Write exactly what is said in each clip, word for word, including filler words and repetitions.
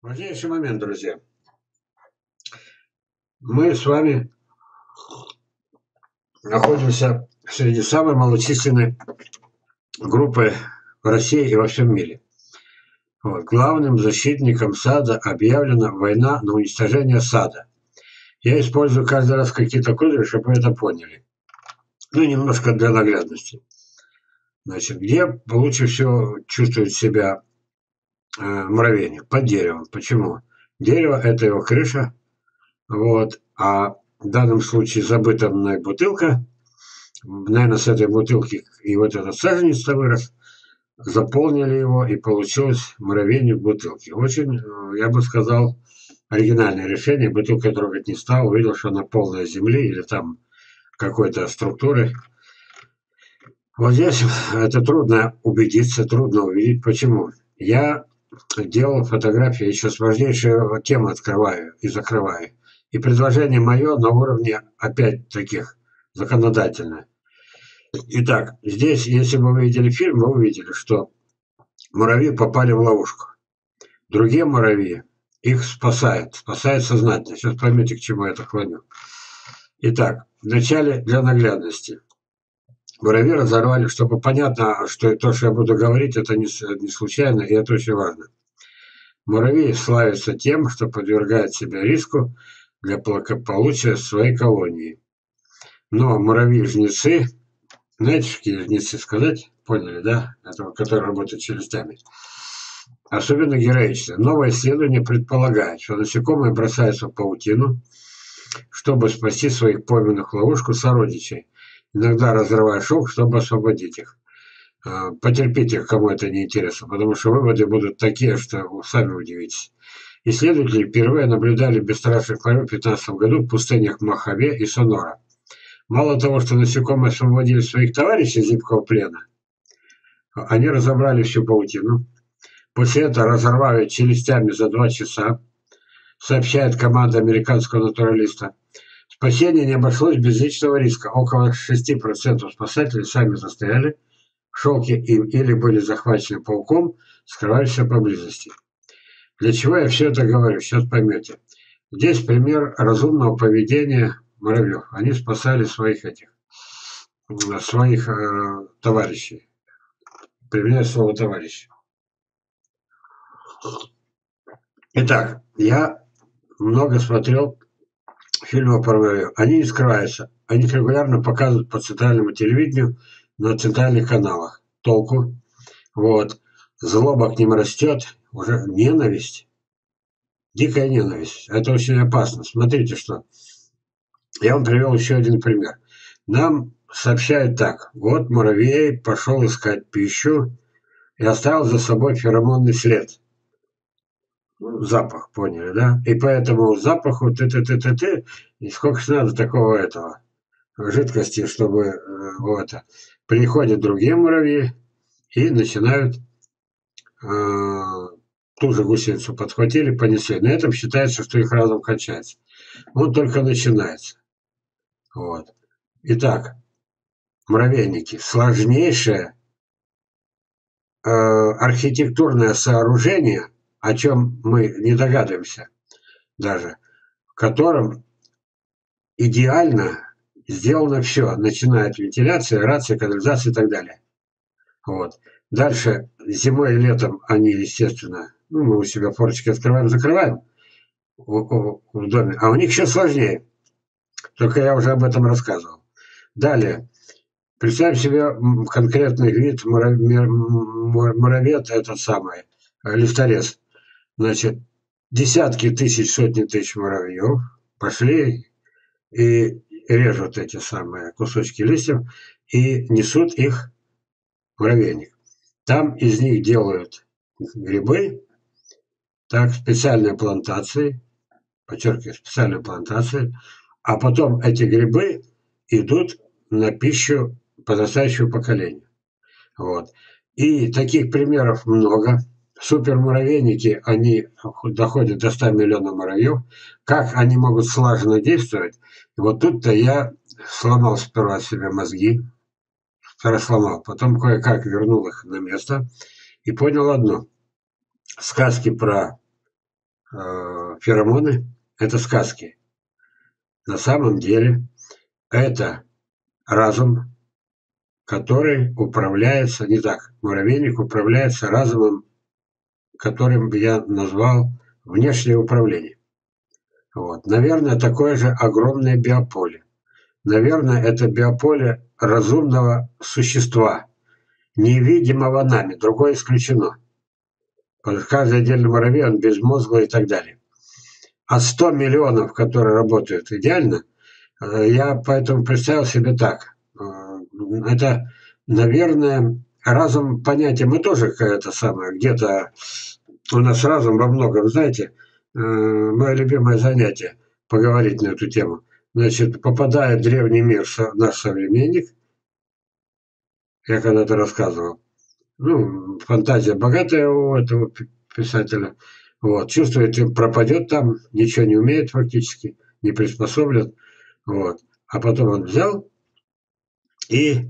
Важнейший момент, друзья. Мы с вами находимся среди самой малочисленной группы в России и во всем мире. Вот. Главным защитником сада объявлена война на уничтожение сада. Я использую каждый раз какие-то козыри, чтобы вы это поняли. Ну, немножко для наглядности. Значит, где лучше всего чувствует себя э, муравейник? Под деревом. Почему? Дерево – это его крыша. Вот. А в данном случае забытая мной бутылка, наверное, с этой бутылки и вот этот саженец-то вырос, заполнили его, и получилось муравейник в бутылке. Очень, я бы сказал, оригинальное решение. Бутылку я трогать не стал, увидел, что она полная земли или там какой-то структуры. Вот здесь это трудно убедиться, трудно увидеть. Почему? Я делал фотографии, еще с важнейшей темы открываю и закрываю. И предложение мое на уровне, опять таких, законодательное. Итак, здесь, если бы вы видели фильм, вы увидели, что муравьи попали в ловушку. Другие муравьи их спасают, спасают сознательно. Сейчас поймете, к чему я это клоню. Итак, вначале для наглядности. Муравьи разорвали, чтобы понятно, что то, что я буду говорить, это не, не случайно, и это очень важно. Муравьи славятся тем, что подвергают себя риску для благополучия своей колонии. Но муравьи-жнецы, знаете, какие жнецы сказать? Поняли, да? Это, которые работают челюстями. Особенно героичны. Новое исследование предполагает, что насекомые бросаются в паутину, чтобы спасти своих пойманных в ловушку сородичей, иногда разрывая шелк, чтобы освободить их. Потерпите, кому это не интересно, потому что выводы будут такие, что вы сами удивитесь. Исследователи впервые наблюдали бесстрашных муравьев в две тысячи пятнадцатом году в пустынях Мохаве и Сонора. Мало того, что насекомые освободили своих товарищей из зыбкого плена, они разобрали всю паутину. После этого разорвали челюстями за два часа, сообщает команда американского натуралиста. Спасение не обошлось без личного риска. Около шести процентов спасателей сами застряли в шелке или были захвачены пауком, скрывающимся поблизости. Для чего я все это говорю? Сейчас поймете. Здесь пример разумного поведения муравьев. Они спасали своих этих, своих э, товарищей. Применяю слово товарищ. Итак, я много смотрел фильмов про муравьев. Они не скрываются. Они регулярно показывают по центральному телевидению на центральных каналах. Толку. Вот. Злоба к ним растет. Уже ненависть. Дикая ненависть. Это очень опасно. Смотрите, что. Я вам привел еще один пример. Нам сообщают так. Вот муравей пошел искать пищу и оставил за собой феромонный след. Ну, запах, поняли, да? И по этому запаху ты-ты-ты-ты-ты, и сколько ж надо такого этого жидкости, чтобы э, вот. Приходят другие муравьи и начинают э, ту же гусеницу подхватили, понесли. На этом считается, что их разум кончается. Он только начинается. Вот. Итак, муравейники. Сложнейшее э, архитектурное сооружение, о чем мы не догадываемся даже, в котором идеально сделано все, начиная от вентиляции, аэрации, канализации и так далее. Вот. Дальше зимой и летом они, естественно, ну, мы у себя форточки открываем, закрываем в, в, в доме, а у них еще сложнее. Только я уже об этом рассказывал. Далее. Представим себе конкретный вид муравьед, этот самый, листорез. Значит, десятки тысяч, сотни тысяч муравьев пошли и режут эти самые кусочки листьев и несут их в муравейник. Там из них делают грибы, так, специальные плантации, подчеркиваю, специальные плантации, а потом эти грибы идут на пищу подрастающего поколения. Вот. И таких примеров много. Супермуравейники, они доходят до ста миллионов муравьев. Как они могут слаженно действовать? И вот тут-то я сломал сперва себе мозги, рассломал, потом кое-как вернул их на место и понял одно. Сказки про э, феромоны – это сказки. На самом деле это разум, который управляется не так. Муравейник управляется разумом, которым я назвал внешнее управление. Вот. Наверное, такое же огромное биополе. Наверное, это биополе разумного существа, невидимого нами, другое исключено. Каждый отдельный муравей, он безмозглый и так далее. А сто миллионов, которые работают идеально, я поэтому представил себе так. Это, наверное, разум понятие, мы тоже это самое, где-то у нас разум во многом, знаете, мое любимое занятие поговорить на эту тему. Значит, попадает в древний мир наш современник, я когда-то рассказывал, ну, фантазия богатая у этого писателя, вот, чувствует, пропадет там, ничего не умеет фактически, не приспособлен, вот, а потом он взял и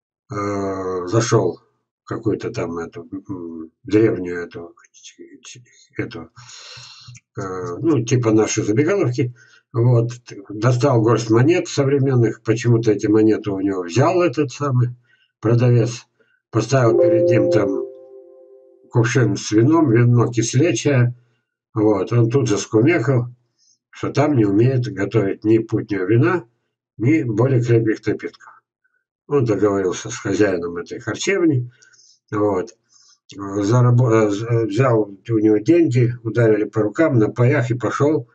э, зашел в какую-то там эту древнюю эту, эту э, ну, типа нашей забегаловки, вот, достал горсть монет современных, почему-то эти монеты у него взял этот самый продавец, поставил перед ним там кувшин с вином, вино кислечное, вот, он тут же скумекал, что там не умеет готовить ни путнего вина, ни более крепких напитков. Он договорился с хозяином этой харчевни, вот, зарабо- взял у него деньги, ударили по рукам, на паях и пошел.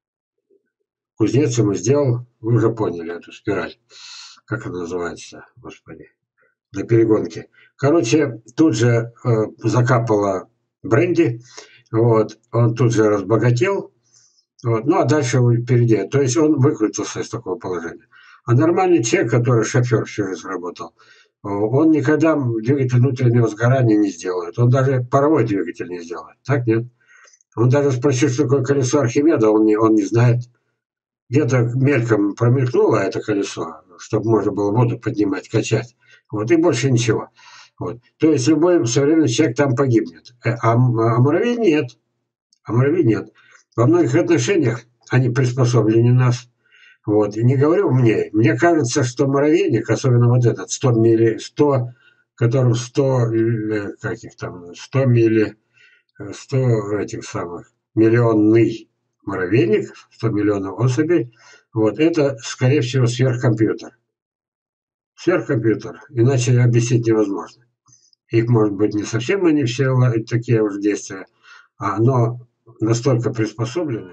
Кузнец ему сделал, вы уже поняли эту спираль, как она называется, господи, на перегонке. Короче, тут же э, закапало бренди, вот, он тут же разбогател, вот, ну а дальше впереди. То есть он выкрутился из такого положения. А нормальный человек, который шофер всю жизнь работал, он никогда двигатель внутреннего сгорания не сделает. Он даже паровой двигатель не сделает. Так нет? Он даже спросил, что такое колесо Архимеда, он не, он не знает. Где-то мельком промелькнуло это колесо, чтобы можно было воду поднимать, качать. Вот, и больше ничего. Вот. То есть любой современный человек там погибнет. А, а муравей нет. А муравей нет. Во многих отношениях они приспособлены нас. Вот. И не говорю мне. Мне кажется, что муравейник, особенно вот этот сто милли, сто, которым сто, каких там, сто милли, сто этих самых, миллионный муравейник, сто миллионов особей, вот это, скорее всего, сверхкомпьютер. Сверхкомпьютер. Иначе объяснить невозможно. Их, может быть, не совсем они все такие уж действия, а но настолько приспособлены.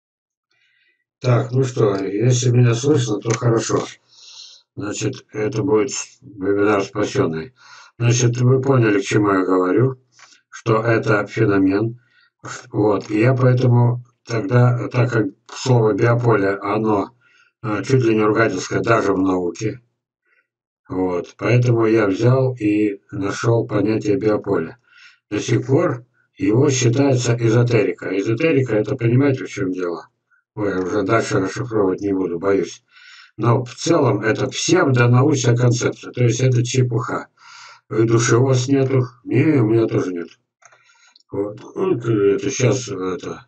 Так, ну что, если меня слышно, то хорошо. Значит, это будет вебинар спасенный. Значит, вы поняли, к чему я говорю, что это феномен. Вот, и я поэтому тогда, так как слово биополе, оно чуть ли не ругательское даже в науке, вот, поэтому я взял и нашел понятие биополя. До сих пор его считается эзотерика. Эзотерика, это понимаете, в чем дело? Ой, я уже дальше расшифровывать не буду, боюсь. Но в целом это псевдонаучная концепция, то есть это чепуха. И души у вас нету? Не, у меня тоже нет. Вот. Ну, это сейчас это,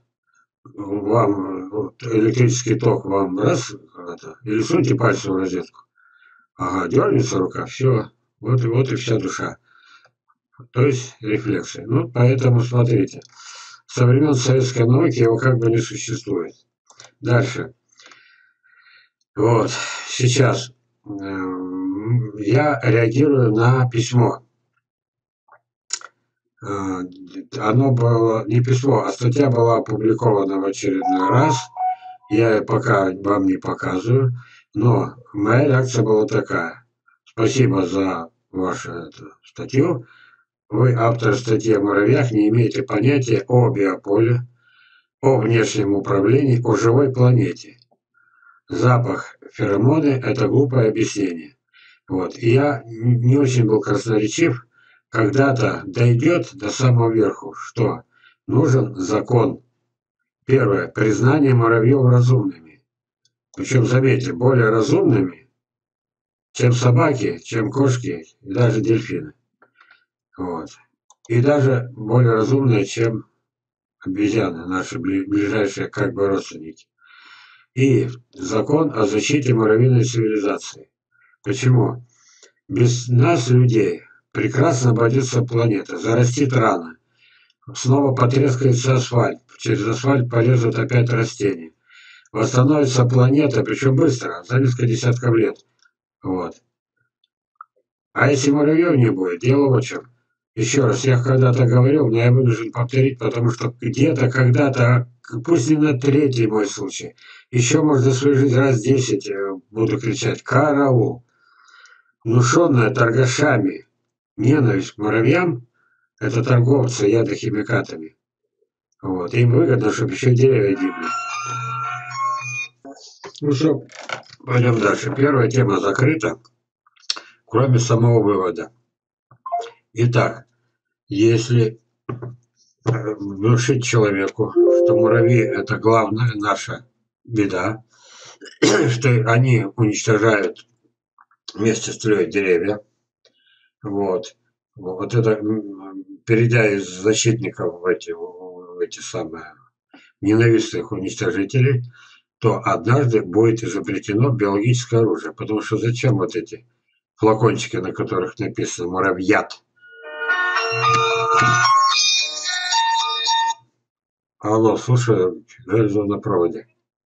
вам вот, электрический ток вам раз, это, или суньте пальцем в розетку. Ага, дернется рука, все, вот, вот и вся душа. То есть рефлексы. Ну, поэтому смотрите, со времен советской науки его как бы не существует. Дальше. Вот, сейчас э, я реагирую на письмо. Э, оно было не письмо, а статья была опубликована в очередной раз. Я ее пока вам не показываю, но моя реакция была такая. Спасибо за вашу эту статью. Вы, автор статьи о муравьях, не имеете понятия о биополе, о внешнем управлении, о живой планете. Запах, феромоны – это глупое объяснение. Вот. И я не очень был красноречив, когда-то дойдет до самого верху, что нужен закон. Первое. Признание муравьев разумными. Причем, заметьте, более разумными, чем собаки, чем кошки и даже дельфины. Вот. И даже более разумные, чем обезьяны, наши ближайшие как бы родственники. И закон о защите муравьиной цивилизации. Почему? Без нас, людей, прекрасно обойдется планета, зарастит рано. Снова потрескается асфальт, через асфальт полезут опять растения. Восстановится планета, причем быстро, за несколько десятков лет. Вот. А если муравьев не будет, дело в чем. Еще раз, я когда-то говорил, но я вынужден повторить, потому что где-то, когда-то, пусть не на третий мой случай, еще, может, за свою жизнь раз десять буду кричать «Караул!». Внушенная торгашами ненависть к муравьям – это торговцы ядохимикатами. Вот. Им выгодно, чтобы еще деревья гибли. Ну что, пойдем дальше. Первая тема закрыта, кроме самого вывода. Итак, если внушить человеку, что муравьи – это главная наша беда, что они уничтожают, вместе строят деревья, вот, вот это, перейдя из защитников в эти, в эти самые ненавистных уничтожителей, то однажды будет изобретено биологическое оружие. Потому что зачем вот эти флакончики, на которых написано «муравьят»? Алло, слушаю, железо на проводе.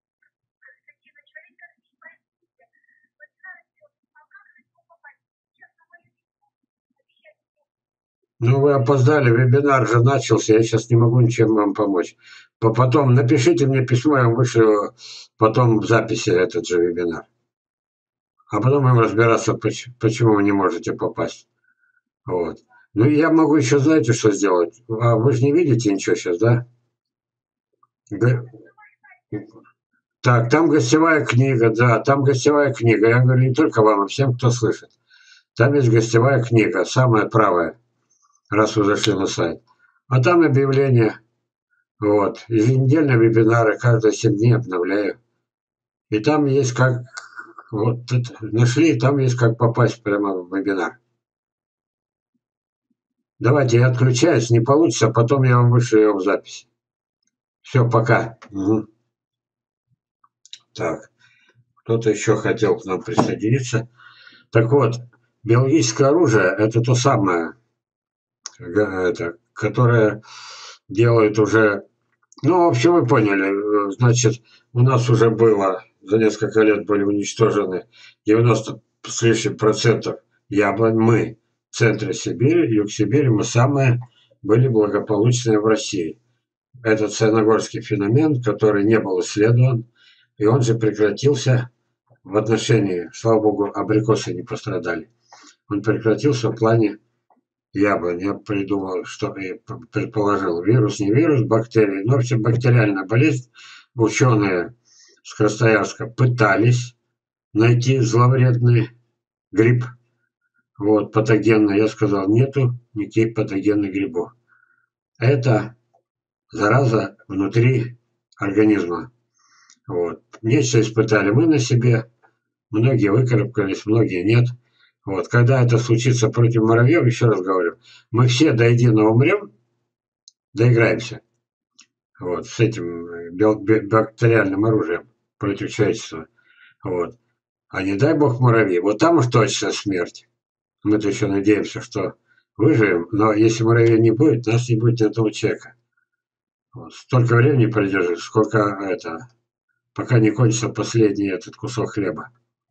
Ну, вы опоздали, вебинар же начался, я сейчас не могу ничем вам помочь. Потом напишите мне письмо, я вам вышлю потом в записи этот же вебинар. А потом будем разбираться, почему вы не можете попасть. Вот. Ну, я могу еще, знаете, что сделать? А вы же не видите ничего сейчас, да? Г... Так, там гостевая книга, да, там гостевая книга. Я говорю не только вам, а всем, кто слышит. Там есть гостевая книга, самая правая, раз вы зашли на сайт. А там объявление. Вот. Еженедельные вебинары, каждые семь дней обновляю. И там есть как... Вот нашли, там есть как попасть прямо в вебинар. Давайте я отключаюсь, не получится, потом я вам вышлю его в записи. Все, пока. Угу. Так, кто-то еще хотел к нам присоединиться. Так вот, биологическое оружие – это то самое, это, которое делает уже... Ну, в общем, вы поняли. Значит, у нас уже было, за несколько лет были уничтожены девяносто с лишним процентов яблонь. Мы в центре Сибири, юг Сибири, мы самые были благополучные в России. Это ценогорский феномен, который не был исследован, и он же прекратился в отношении, слава богу, абрикосы не пострадали. Он прекратился в плане яблонь. Я придумал, что и предположил. Вирус, не вирус, бактерии. Но вообще бактериальная болезнь. Ученые с Красноярска пытались найти зловредный гриб. Вот, патогенный. Я сказал, нету никаких патогенных грибов. Это зараза внутри организма. Вот. Нечто испытали мы на себе. Многие выкарабкались, многие нет. Вот. Когда это случится против муравьев, еще раз говорю, мы все до единого умрем, доиграемся. Вот. С этим бактериальным оружием против человечества. Вот. А не дай бог муравьи. Вот там уж точно смерть. Мы-то еще надеемся, что выживем, но если муравья не будет, нас не будет ни одного человека. Вот. Столько времени продержит, сколько это, пока не кончится последний этот кусок хлеба.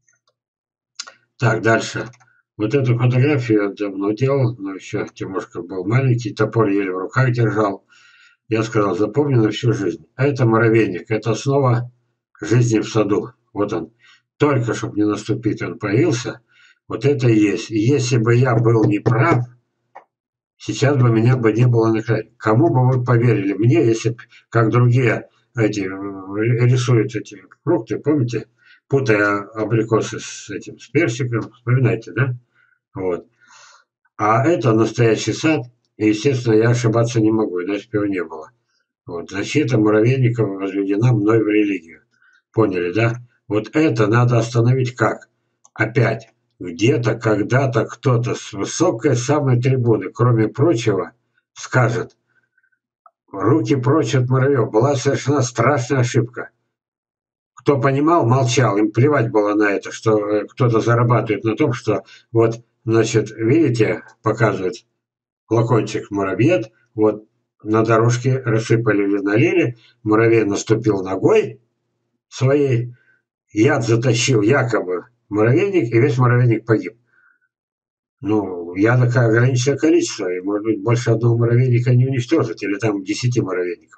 Так, дальше. Вот эту фотографию я давно делал, но еще Тимошка был маленький, топор еле в руках держал. Я сказал, запомни на всю жизнь. А это муравейник, это основа жизни в саду. Вот он. Только, чтобы не наступить, он появился. Вот это и есть. И если бы я был неправ, сейчас бы меня бы не было на крае. Кому бы вы поверили? Мне, если бы, как другие эти, рисуют эти фрукты, помните? Путая абрикосы с этим, с персиком, вспоминаете, да? Вот. А это настоящий сад, и, естественно, я ошибаться не могу, иначе бы его не было. Вот. Защита муравейников возведена мной в религию. Поняли, да? Вот это надо остановить как? Опять, где-то, когда-то кто-то с высокой самой трибуны, кроме прочего, скажет, руки прочь от муравьев. Была совершена страшная ошибка. Кто понимал, молчал. Им плевать было на это, что кто-то зарабатывает на том, что вот, значит, видите, показывает флакончик муравьед, вот на дорожке рассыпали или налили, муравей наступил ногой своей, яд затащил якобы муравейник, и весь муравейник погиб. Ну, яда ограниченное количество, и, может быть, больше одного муравейника не уничтожить, или там десяти муравейников.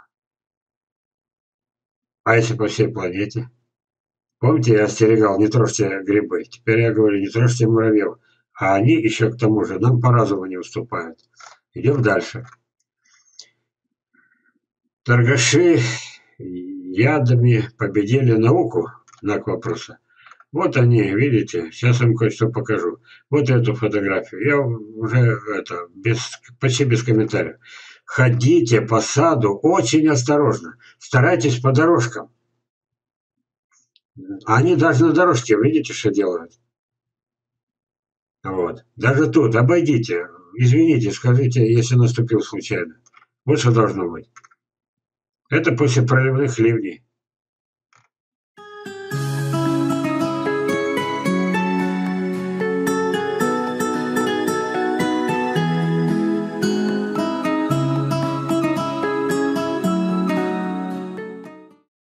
А если по всей планете? Помните, я остерегал, не трожьте грибы. Теперь я говорю, не трожьте муравьев. А они еще к тому же нам по разуму не уступают. Идем дальше. Торгаши ядами победили науку? Знак вопроса. Вот они, видите, сейчас вам кое-что покажу. Вот эту фотографию. Я уже это, без, почти без комментариев. Ходите по саду очень осторожно. Старайтесь по дорожкам. Они даже на дорожке, видите, что делают? Вот. Даже тут обойдите. Извините, скажите, если наступил случайно. Вот что должно быть. Это после проливных ливней.